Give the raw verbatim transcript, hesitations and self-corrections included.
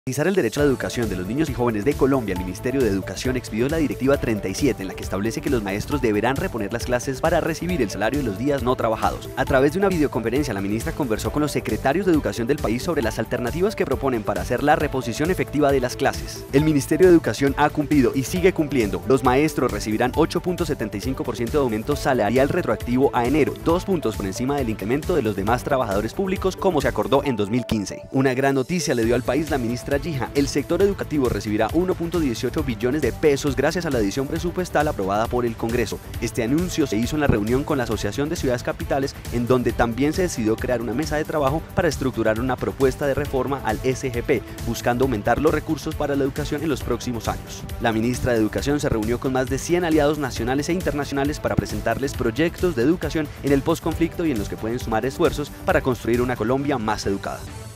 Garantizar el derecho a la educación de los niños y jóvenes de Colombia, el Ministerio de Educación expidió la Directiva treinta y siete, en la que establece que los maestros deberán reponer las clases para recibir el salario de los días no trabajados. A través de una videoconferencia, la ministra conversó con los secretarios de Educación del país sobre las alternativas que proponen para hacer la reposición efectiva de las clases. El Ministerio de Educación ha cumplido y sigue cumpliendo. Los maestros recibirán ocho punto setenta y cinco por ciento de aumento salarial retroactivo a enero, dos puntos por encima del incremento de los demás trabajadores públicos, como se acordó en dos mil quince. Una gran noticia le dio al país la ministra Yija. El sector educativo recibirá uno punto dieciocho billones de pesos gracias a la adición presupuestal aprobada por el Congreso. Este anuncio se hizo en la reunión con la Asociación de Ciudades Capitales, en donde también se decidió crear una mesa de trabajo para estructurar una propuesta de reforma al S G P, buscando aumentar los recursos para la educación en los próximos años. La ministra de Educación se reunió con más de cien aliados nacionales e internacionales para presentarles proyectos de educación en el posconflicto y en los que pueden sumar esfuerzos para construir una Colombia más educada.